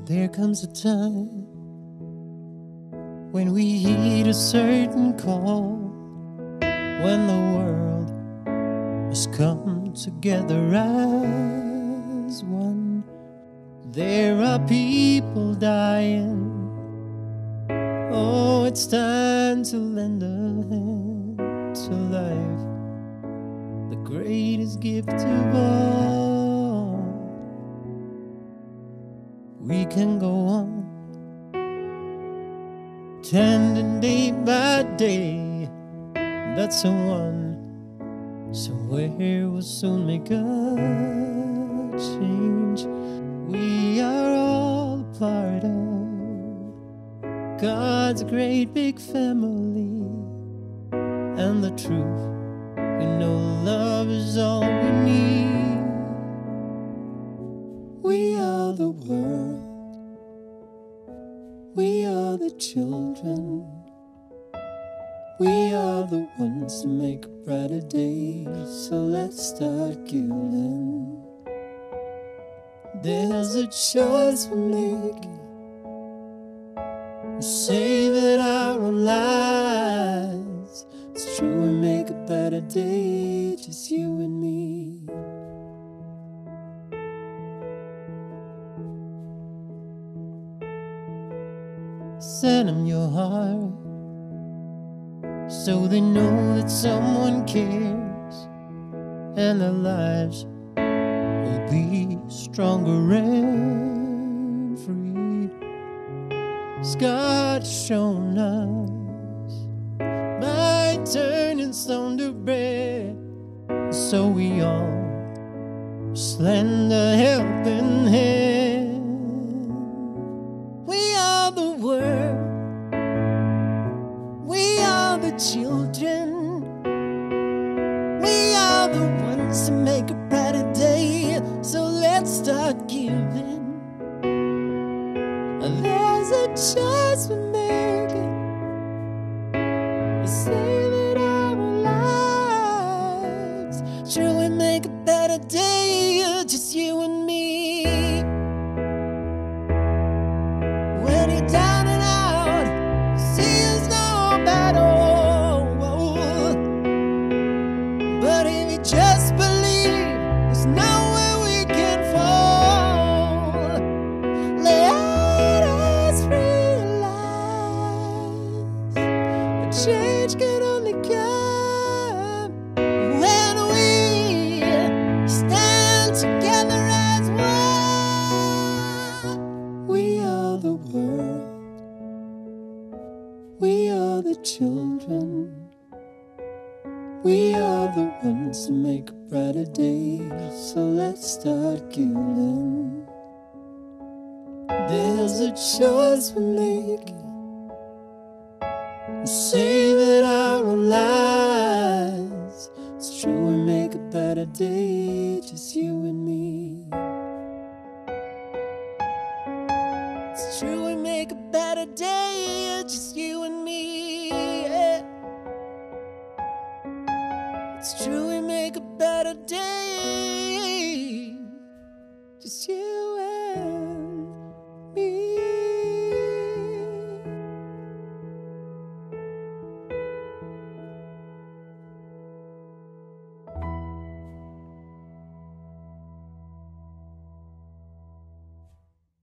There comes a time when we heed a certain call, when the world must come together as one. There are people dying. Oh, it's time to lend a hand to life, the greatest gift of all. We can go on tending day by day. That's the one somewhere will soon make a change. We are all part of God's great big family, and the truth, we know love is all we need. We are the world, we are the children, we are the ones to make a brighter day. So let's start giving. There's a choice we're making, we're saving our own lives. It's true, we make a better day, just you and me. Send them your heart, so they know that someone cares, and their lives will be stronger and free. 'Cause God has shown us by turning stone to bread, so we all must lend a helping hand. We are the world, we are the children, we are the ones to make a brighter day. So let's start giving. There's a choice we're making, we're saving our lives. Sure, we make a better day, just you and me. When you're down and out, see us no battle. But if you just believe, there's nowhere we can fall. Let us realize that change can only come when we stand together as one. We are the world, we are the children, we are the ones to make a brighter day. So let's start giving. There's a choice we're making, we're saving our own lives. It's true, we make a better day, just you and me. It's true, we make a better day, just you and me. Yeah. It's true, we make a better day.